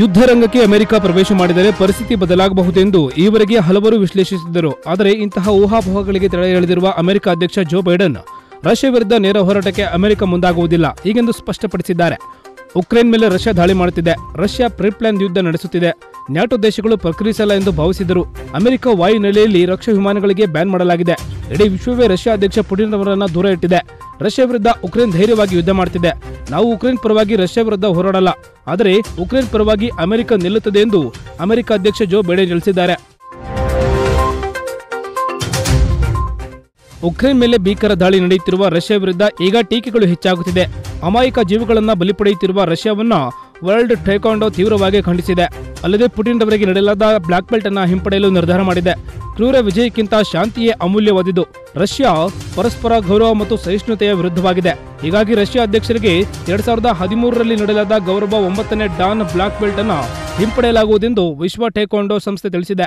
ಯುದ್ಧ ರಂಗಕ್ಕೆ ಅಮೆರಿಕ ಪ್ರವೇಶ ಮಾಡಿದರೆ ಪರಿಸ್ಥಿತಿ ಬದಲಾಗಬಹುದೆಂದು ಈವರೆಗೆ ಹಲವರು ವಿಶ್ಲೇಷಿಸಿದ್ದರು. ಆದರೆ ಇಂತಹ ಊಹಾಪೋಹಗಳಿಗೆ ತಡೆ ಎಳೆದಿರುವ ಅಮೆರಿಕ ಅಧ್ಯಕ್ಷ ಜೋ ಬೈಡನ್ ರಷ್ಯಾ ವಿರುದ್ಧ ನೇರ ಹೋರಾಟಕ್ಕೆ ಅಮೆರಿಕ ಮುಂದಾಗುವುದಿಲ್ಲ ಹೀಗೆಂದು ಸ್ಪಷ್ಟಪಡಿಸಿದ್ದಾರೆ. ಉಕ್ರೇನ್ ಮೇಲೆ ರಷ್ಯಾ ದಾಳಿ ಮಾಡುತ್ತಿದೆ, ರಷ್ಯಾ ಪ್ರಿಪ್ಲಾನ್ ಯುದ್ಧ ನಡೆಸುತ್ತಿದೆ, ನ್ಯಾಟೋ ದೇಶಗಳು ಪ್ರತಿಕ್ರಿಯಿಸಲ್ಲ ಎಂದು ಭಾವಿಸಿದರು. ಅಮೆರಿಕ ವಾಯುನೆಲೆಯಲ್ಲಿ ರಕ್ಷಾ ವಿಮಾನಗಳಿಗೆ ಬ್ಯಾನ್ ಮಾಡಲಾಗಿದೆ. ಇಡೀ ವಿಶ್ವವೇ ರಷ್ಯಾ ಅಧ್ಯಕ್ಷ ಪುಟಿನ್ ಅವರನ್ನ ದೂರ ಇಟ್ಟಿದೆ. ರಷ್ಯಾ ವಿರುದ್ಧ ಉಕ್ರೇನ್ ಧೈರ್ಯವಾಗಿ ಯುದ್ಧ ಮಾಡುತ್ತಿದೆ. ನಾವು ಉಕ್ರೇನ್ ಪರವಾಗಿ ರಷ್ಯಾ ವಿರುದ್ಧ ಹೋರಾಡಲ್ಲ, ಆದರೆ ಉಕ್ರೇನ್ ಪರವಾಗಿ ಅಮೆರಿಕ ನಿಲ್ಲುತ್ತದೆ ಎಂದು ಅಮೆರಿಕ ಅಧ್ಯಕ್ಷ ಜೋ ಬೈಡನ್ ತಿಳಿಸಿದ್ದಾರೆ. ಉಕ್ರೇನ್ ಮೇಲೆ ಭೀಕರ ದಾಳಿ ನಡೆಯುತ್ತಿರುವ ರಷ್ಯಾ ವಿರುದ್ಧ ಈಗ ಟೀಕೆಗಳು ಹೆಚ್ಚಾಗುತ್ತಿದೆ. ಅಮಾಯಕ ಜೀವಗಳನ್ನು ಬಲಿ ಪಡೆಯುತ್ತಿರುವ ರಷ್ಯಾವನ್ನ ವರ್ಲ್ಡ್ ಟೇಕ್ವಾಂಡೋ ತೀವ್ರವಾಗಿ ಖಂಡಿಸಿದೆ. ಅಲ್ಲದೆ ಪುಟಿನ್ ಅವರಿಗೆ ನೀಡಲಾದ ಬ್ಲಾಕ್ ಬೆಲ್ಟ್ ಅನ್ನು ಹಿಂಪಡೆಯಲು ನಿರ್ಧಾರ ಮಾಡಿದೆ. ಕ್ರೂರ ವಿಜಯಕ್ಕಿಂತ ಶಾಂತಿಯೇ ಅಮೂಲ್ಯವಾದುದು. ರಷ್ಯಾ ಪರಸ್ಪರ ಗೌರವ ಮತ್ತು ಸಹಿಷ್ಣುತೆಯ ವಿರುದ್ಧವಾಗಿದೆ. ಹೀಗಾಗಿ ರಷ್ಯಾ ಅಧ್ಯಕ್ಷರಿಗೆ 2013ರಲ್ಲಿ ನೀಡಲಾದ ಗೌರವ 9ನೇ ಡಾನ್ ಬ್ಲಾಕ್ ಬೆಲ್ಟ್ ಅನ್ನು ಹಿಂಪಡೆಯಲಾಗುವುದೆಂದು ವಿಶ್ವ ಟೇಕ್ವಾಂಡೋ ಸಂಸ್ಥೆ ತಿಳಿಸಿದೆ.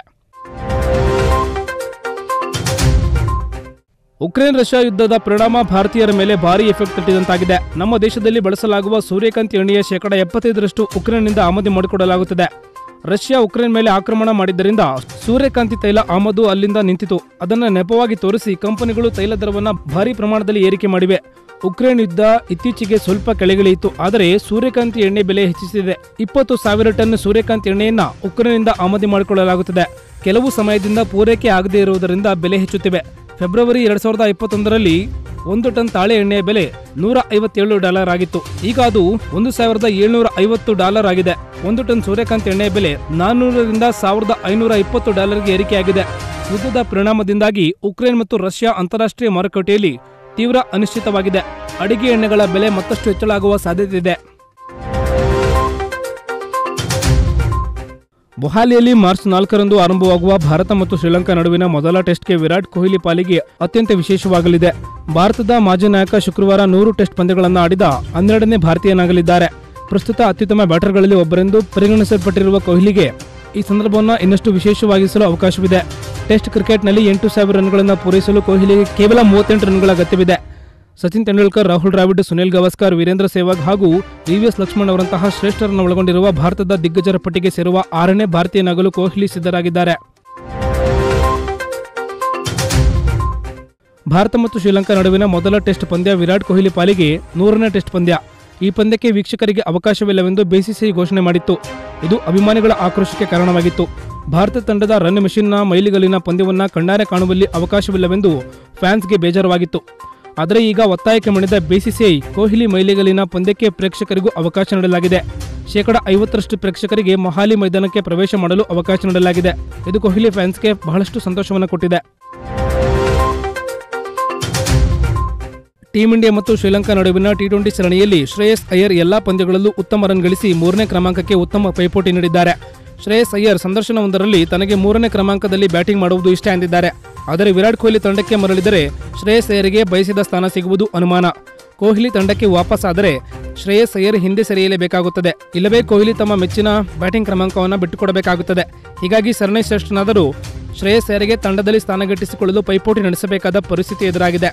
ಉಕ್ರೇನ್ ರಷ್ಯಾ ಯುದ್ಧದ ಪರಿಣಾಮ ಭಾರತೀಯರ ಮೇಲೆ ಭಾರಿ ಎಫೆಕ್ಟ್ ತಟ್ಟಿದಂತಾಗಿದೆ. ನಮ್ಮ ದೇಶದಲ್ಲಿ ಬಳಸಲಾಗುವ ಸೂರ್ಯಕಾಂತಿ ಎಣ್ಣೆಯ 75% ಉಕ್ರೇನ್ನಿಂದ ಆಮದು ಮಾಡಿಕೊಡಲಾಗುತ್ತದೆ. ರಷ್ಯಾ ಉಕ್ರೇನ್ ಮೇಲೆ ಆಕ್ರಮಣ ಮಾಡಿದ್ದರಿಂದ ಸೂರ್ಯಕಾಂತಿ ತೈಲ ಆಮದು ಅಲ್ಲಿಂದ ನಿಂತಿತು. ಅದನ್ನು ನೆಪವಾಗಿ ತೋರಿಸಿ ಕಂಪನಿಗಳು ತೈಲ ದರವನ್ನು ಭಾರಿ ಪ್ರಮಾಣದಲ್ಲಿ ಏರಿಕೆ ಮಾಡಿವೆ. ಉಕ್ರೇನ್ ಯುದ್ಧ ಇತ್ತೀಚೆಗೆ ಸ್ವಲ್ಪ ಕೆಳಗಿಳಿಯಿತು, ಆದರೆ ಸೂರ್ಯಕಾಂತಿ ಎಣ್ಣೆ ಬೆಲೆ ಹೆಚ್ಚಿಸಿದೆ. 20,000 ಟನ್ ಸೂರ್ಯಕಾಂತಿ ಎಣ್ಣೆಯನ್ನ ಉಕ್ರೇನ್ನಿಂದ ಆಮದು ಮಾಡಿಕೊಳ್ಳಲಾಗುತ್ತದೆ. ಕೆಲವು ಸಮಯದಿಂದ ಪೂರೈಕೆ ಆಗದೇ ಇರುವುದರಿಂದ ಬೆಲೆ ಹೆಚ್ಚುತ್ತಿವೆ. ಫೆಬ್ರವರಿ 2021ರಲ್ಲಿ 1 ಟನ್ ತಾಳೆ ಎಣ್ಣೆಯ ಬೆಲೆ $157 ಆಗಿತ್ತು. ಈಗ ಅದು $1,750 ಆಗಿದೆ. 1 ಟನ್ ಸೂರ್ಯಕಾಂತಿ ಎಣ್ಣೆಯ ಬೆಲೆ $400ರಿಂದ $1,520ಗೆ ಏರಿಕೆಯಾಗಿದೆ. ಯುದ್ಧದ ಪರಿಣಾಮದಿಂದಾಗಿ ಉಕ್ರೇನ್ ಮತ್ತು ರಷ್ಯಾ ಅಂತಾರಾಷ್ಟ್ರೀಯ ಮಾರುಕಟ್ಟೆಯಲ್ಲಿ ತೀವ್ರ ಅನಿಶ್ಚಿತವಾಗಿದೆ. ಅಡಿಗೆ ಎಣ್ಣೆಗಳ ಬೆಲೆ ಮತ್ತಷ್ಟು ಹೆಚ್ಚಳಾಗುವ ಸಾಧ್ಯತೆ ಇದೆ. ಮೊಹಾಲಿಯಲ್ಲಿ ಮಾರ್ಚ್ 4ರಂದು ಆರಂಭವಾಗುವ ಭಾರತ ಮತ್ತು ಶ್ರೀಲಂಕಾ ನಡುವಿನ ಮೊದಲ ಟೆಸ್ಟ್ಗೆ ವಿರಾಟ್ ಕೊಹ್ಲಿ ಪಾಲಿಗೆ ಅತ್ಯಂತ ವಿಶೇಷವಾಗಲಿದೆ. ಭಾರತದ ಮಾಜಿ ನಾಯಕ ಶುಕ್ರವಾರ 100 ಟೆಸ್ಟ್ ಪಂದ್ಯಗಳನ್ನು ಆಡಿದ 12ನೇ ಭಾರತೀಯನಾಗಲಿದ್ದಾರೆ. ಪ್ರಸ್ತುತ ಅತ್ಯುತ್ತಮ ಬ್ಯಾಟರ್ಗಳಲ್ಲಿ ಒಬ್ಬರೆಂದು ಪರಿಗಣಿಸಲ್ಪಟ್ಟಿರುವ ಕೊಹ್ಲಿಗೆ ಈ ಸಂದರ್ಭವನ್ನು ಇನ್ನಷ್ಟು ವಿಶೇಷವಾಗಿಸಲು ಅವಕಾಶವಿದೆ. ಟೆಸ್ಟ್ ಕ್ರಿಕೆಟ್ನಲ್ಲಿ 8,000 ರನ್ಗಳನ್ನು ಪೂರೈಸಲು ಕೊಹ್ಲಿಗೆ ಕೇವಲ 38 ರನ್ಗಳ ಅಗತ್ಯವಿದೆ. ಸಚಿನ್ ತೆಂಡೂಲ್ಕರ್, ರಾಹುಲ್ ದ್ರಾವಿಡ್, ಸುನಿಲ್ ಗವಾಸ್ಕರ್, ವೀರೇಂದ್ರ ಸೆಹ್ವಾಗ್ ಹಾಗೂ ವಿ.ವಿ.ಎಸ್. ಲಕ್ಷ್ಮಣ್ ಅವರಂತಹ ಶ್ರೇಷ್ಠರನ್ನು ಒಳಗೊಂಡಿರುವ ಭಾರತದ ದಿಗ್ಗಜರ ಪಟ್ಟಿಗೆ ಸೇರುವ 6ನೇ ಭಾರತೀಯನಾಗಲು ಕೊಹ್ಲಿ ಸಿದ್ಧರಾಗಿದ್ದಾರೆ. ಭಾರತ ಮತ್ತು ಶ್ರೀಲಂಕಾ ನಡುವಿನ ಮೊದಲ ಟೆಸ್ಟ್ ಪಂದ್ಯ ವಿರಾಟ್ ಕೊಹ್ಲಿ ಪಾಲಿಗೆ 100ನೇ ಟೆಸ್ಟ್ ಪಂದ್ಯ. ಈ ಪಂದ್ಯಕ್ಕೆ ವೀಕ್ಷಕರಿಗೆ ಅವಕಾಶವಿಲ್ಲವೆಂದು ಬಿಸಿಸಿಐ ಘೋಷಣೆ ಮಾಡಿತ್ತು. ಇದು ಅಭಿಮಾನಿಗಳ ಆಕ್ರೋಶಕ್ಕೆ ಕಾರಣವಾಗಿತ್ತು. ಭಾರತ ತಂಡದ ರನ್ ಮೆಷಿನ್ನ ಮೈಲಿಗಲ್ಲಿನ ಪಂದ್ಯವನ್ನ ಕಣ್ಣಾರೆ ಕಾಣುವಲ್ಲಿ ಅವಕಾಶವಿಲ್ಲವೆಂದು ಫ್ಯಾನ್ಸ್ಗೆ ಬೇಜಾರವಾಗಿತ್ತು. ಆದರೆ ಈಗ ಒತ್ತಾಯಕ್ಕೆ ಮಣಿದ ಬಿಸಿಸಿಐ ಕೊಹ್ಲಿ ಮೈಲಿಗಲ್ಲಿನ ಪಂದ್ಯಕ್ಕೆ ಪ್ರೇಕ್ಷಕರಿಗೂ ಅವಕಾಶ ನೀಡಲಾಗಿದೆ. 50% ಪ್ರೇಕ್ಷಕರಿಗೆ ಮೊಹಾಲಿ ಮೈದಾನಕ್ಕೆ ಪ್ರವೇಶ ಮಾಡಲು ಅವಕಾಶ ನೀಡಲಾಗಿದೆ. ಇದು ಕೊಹ್ಲಿ ಫ್ಯಾನ್ಸ್ಗೆ ಬಹಳಷ್ಟು ಸಂತೋಷವನ್ನು ಕೊಟ್ಟಿದೆ. ಟೀಂ ಇಂಡಿಯಾ ಮತ್ತು ಶ್ರೀಲಂಕಾ ನಡುವಿನ ಟಿ20 ಸರಣಿಯಲ್ಲಿ ಶ್ರೇಯಸ್ ಅಯ್ಯರ್ ಎಲ್ಲಾ ಪಂದ್ಯಗಳಲ್ಲೂ ಉತ್ತಮ ರನ್ ಗಳಿಸಿ 3ನೇ ಕ್ರಮಾಂಕಕ್ಕೆ ಉತ್ತಮ ಪೈಪೋಟಿ ನೀಡಿದ್ದಾರೆ. ಶ್ರೇಯಸ್ ಅಯ್ಯರ್ ಸಂದರ್ಶನವೊಂದರಲ್ಲಿ ತನಗೆ 3ನೇ ಕ್ರಮಾಂಕದಲ್ಲಿ ಬ್ಯಾಟಿಂಗ್ ಮಾಡುವುದು ಇಷ್ಟ ಎಂದಿದ್ದಾರೆ. ಆದರೆ ವಿರಾಟ್ ಕೊಹ್ಲಿ ತಂಡಕ್ಕೆ ಮರಳಿದರೆ ಶ್ರೇಯಸ್ ಅಯ್ಯರ್ಗೆ ಬಯಸಿದ ಸ್ಥಾನ ಸಿಗುವುದು ಅನುಮಾನ. ಕೊಹ್ಲಿ ತಂಡಕ್ಕೆ ವಾಪಸ್ ಆದರೆ ಶ್ರೇಯಸ್ ಅಯ್ಯರ್ ಹಿಂದೆ ಸರಿಯಲೇಬೇಕಾಗುತ್ತದೆ, ಇಲ್ಲವೇ ಕೊಹ್ಲಿ ತಮ್ಮ ಮೆಚ್ಚಿನ ಬ್ಯಾಟಿಂಗ್ ಕ್ರಮಾಂಕವನ್ನು ಬಿಟ್ಟುಕೊಡಬೇಕಾಗುತ್ತದೆ. ಹೀಗಾಗಿ ಸರಣಿ ಶ್ರೇಷ್ಠನಾದರೂ ಶ್ರೇಯಸ್ ಅಯ್ಯರ್ಗೆ ತಂಡದಲ್ಲಿ ಸ್ಥಾನಗಿಟ್ಟಿಸಿಕೊಳ್ಳಲು ಪೈಪೋಟಿ ನಡೆಸಬೇಕಾದ ಪರಿಸ್ಥಿತಿ ಎದುರಾಗಿದೆ.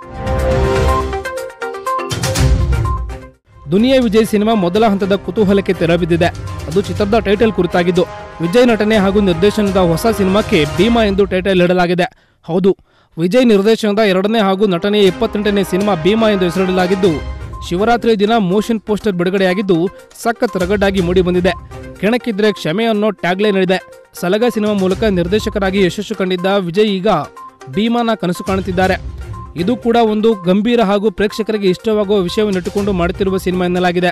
ದುನಿಯಾ ವಿಜಯ್ ಸಿನಿಮಾ ಮೊದಲ ಹಂತದ ಕುತೂಹಲಕ್ಕೆ ತೆರೆಬಿದ್ದಿದೆ. ಅದು ಚಿತ್ರದ ಟೈಟಲ್ ಕುರಿತಾಗಿದ್ದು, ವಿಜಯ್ ನಟನೆ ಹಾಗೂ ನಿರ್ದೇಶನದ ಹೊಸ ಸಿನಿಮಾಕ್ಕೆ ಭೀಮಾ ಎಂದು ಟೈಟಲ್ ನೀಡಲಾಗಿದೆ. ಹೌದು, ವಿಜಯ್ ನಿರ್ದೇಶನದ 2ನೇ ಹಾಗೂ ನಟನೆಯ 28ನೇ ಸಿನಿಮಾ ಭೀಮಾ ಎಂದು ಹೆಸರಿಡಲಾಗಿದ್ದು, ಶಿವರಾತ್ರಿ ದಿನ ಮೋಷನ್ ಪೋಸ್ಟರ್ ಬಿಡುಗಡೆಯಾಗಿದ್ದು ಸಖತ್ ರಗಡ್ಡಾಗಿ ಮೂಡಿಬಂದಿದೆ. ಕೆಣಕಿದ್ರೆ ಕ್ಷಮೆ ಅನ್ನೋ ಟ್ಯಾಗ್ಲೈನ್ ಇದೆ. ಸಲಗ ಸಿನಿಮಾ ಮೂಲಕ ನಿರ್ದೇಶಕರಾಗಿ ಯಶಸ್ಸು ಕಂಡಿದ್ದ ವಿಜಯ್ ಈಗ ಭೀಮಾನ ಕನಸು ಕಾಣುತ್ತಿದ್ದಾರೆ. ಇದು ಕೂಡ ಒಂದು ಗಂಭೀರ ಹಾಗೂ ಪ್ರೇಕ್ಷಕರಿಗೆ ಇಷ್ಟವಾಗುವ ವಿಷಯವನ್ನಿಟ್ಟುಕೊಂಡು ಮಾಡುತ್ತಿರುವ ಸಿನಿಮಾ ಎನ್ನಲಾಗಿದೆ.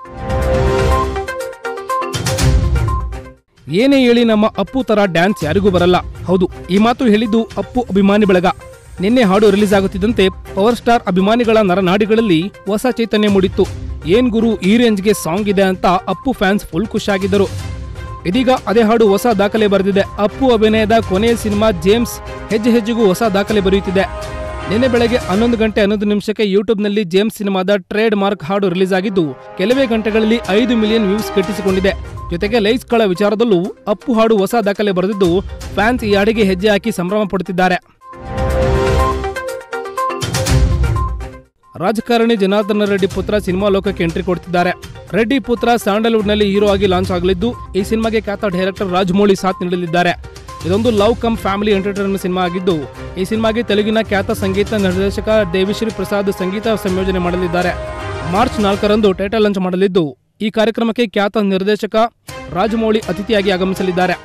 ಏನೇ ಹೇಳಿ ನಮ್ಮ ಅಪ್ಪು ತರ ಡ್ಯಾನ್ಸ್ ಯಾರಿಗೂ ಬರಲ್ಲ. ಹೌದು, ಈ ಮಾತು ಹೇಳಿದ್ದು ಅಪ್ಪು ಅಭಿಮಾನಿ ಬಳಗ. ನಿನ್ನೆ ಹಾಡು ರಿಲೀಸ್ ಆಗುತ್ತಿದ್ದಂತೆ ಪವರ್ ಸ್ಟಾರ್ ಅಭಿಮಾನಿಗಳ ನರನಾಡಿಗಳಲ್ಲಿ ಹೊಸ ಚೈತನ್ಯ ಮೂಡಿತ್ತು. ಏನ್ ಗುರು, ಈ ರೇಂಜ್ಗೆ ಸಾಂಗ್ ಇದೆ ಅಂತ ಅಪ್ಪು ಫ್ಯಾನ್ಸ್ ಫುಲ್ ಖುಷಿಯಾಗಿದ್ದರು. ಇದೀಗ ಅದೇ ಹಾಡು ಹೊಸ ದಾಖಲೆ ಬರೆದಿದೆ. ಅಪ್ಪು ಅಭಿನಯದ ಕೊನೆಯ ಸಿನಿಮಾ ಜೇಮ್ಸ್ ಹೆಜ್ಜೆ ಹೆಜ್ಜೆಗೂ ಹೊಸ ದಾಖಲೆ ಬರೆಯುತ್ತಿದೆ. ನಿನ್ನೆ ಬೆಳಗ್ಗೆ 11 ಗಂಟೆ 11 ನಿಮಿಷಕ್ಕೆ ಯೂಟ್ಯೂಬ್ನಲ್ಲಿ ಜೇಮ್ಸ್ ಸಿನಿಮಾದ ಟ್ರೇಡ್ ಮಾರ್ಕ್ ಹಾಡು ರಿಲೀಸ್ ಆಗಿದ್ದು ಕೆಲವೇ ಗಂಟೆಗಳಲ್ಲಿ 5 ಮಿಲಿಯನ್ ವ್ಯೂಸ್ ಗಿಟ್ಟಿಸಿಕೊಂಡಿದೆ. ಜೊತೆಗೆ ಲೈಕ್ಸ್ಗಳ ವಿಚಾರದಲ್ಲೂ ಅಪ್ಪು ಹಾಡು ಹೊಸ ದಾಖಲೆ ಬರೆದಿದ್ದು ಫ್ಯಾನ್ಸ್ ಈ ಹಾಡಿಗೆ ಹೆಜ್ಜೆ ಹಾಕಿ ಸಂಭ್ರಮ ಪಡುತ್ತಿದ್ದಾರೆ. ರಾಜಕಾರಣಿ ಜನಾರ್ದನ ರೆಡ್ಡಿ ಪುತ್ರ ಸಿನಿಮಾ ಲೋಕಕ್ಕೆ ಎಂಟ್ರಿ ಕೊಡ್ತಿದ್ದಾರೆ. ರೆಡ್ಡಿ ಪುತ್ರ ಸ್ಯಾಂಡಲ್ವುಡ್ನಲ್ಲಿ ಹೀರೋ ಆಗಿ ಲಾಂಚ್ ಆಗಲಿದ್ದು, ಈ ಸಿನಿಮಾಗೆ ಖ್ಯಾತ ಡೈರೆಕ್ಟರ್ ರಾಜಮೌಳಿ ಸಾಥ್ ನೀಡಲಿದ್ದಾರೆ. ಇದೊಂದು love cum family entertainment cinema ಆಗಿದ್ದು, ಈ ಸಿನಿಮಾಗೆ ತೆಲುಗಿನ ಖ್ಯಾತ ಸಂಗೀತ ನಿರ್ದೇಶಕ ದೇವಿಶ್ರೀ ಪ್ರಸಾದ್ ಸಂಗೀತ ಸಂಯೋಜನೆ ಮಾಡಲಿದ್ದಾರೆ. ಮಾರ್ಚ್ 4ರಂದು ಟೈಟಲ್ ಲಾಂಚ್ ಮಾಡಲಿದ್ದು, ಈ ಕಾರ್ಯಕ್ರಮಕ್ಕೆ ಖ್ಯಾತ ನಿರ್ದೇಶಕ ರಾಜಮೌಳಿ ಅತಿಥಿಯಾಗಿ ಆಗಮಿಸಲಿದ್ದಾರೆ.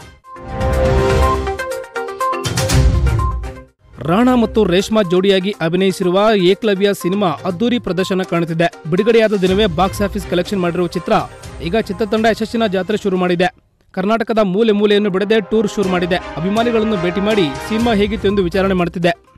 ರಾಣಾ ಮತ್ತು ರೇಷ್ಮಾ ಜೋಡಿಯಾಗಿ ಅಭಿನಯಿಸಿರುವ ಏಕಲವ್ಯ ಸಿನಿಮಾ ಅದ್ದೂರಿ ಪ್ರದರ್ಶನ ಕಾಣುತ್ತಿದೆ. ಬಿಡುಗಡೆಯಾದ ದಿನವೇ ಬಾಕ್ಸ್ ಆಫೀಸ್ ಕಲೆಕ್ಷನ್ ಮಾಡಿರುವ ಚಿತ್ರ ಈಗ ಚಿತ್ರತಂಡ ಯಶಸ್ಸಿನ ಜಾತ್ರೆ ಶುರು ಮಾಡಿದೆ. ಕರ್ನಾಟಕದ ಮೂಲೆ ಮೂಲೆಯನ್ನು ಬಿಡದೆ ಟೂರ್ ಶುರು ಮಾಡಿದೆ. ಅಭಿಮಾನಿಗಳನ್ನು ಭೇಟಿ ಮಾಡಿ ಸಿನಿಮಾ ಹೇಗಿತ್ತು ಎಂದು ವಿಚಾರಣೆ ಮಾಡುತ್ತಿದೆ.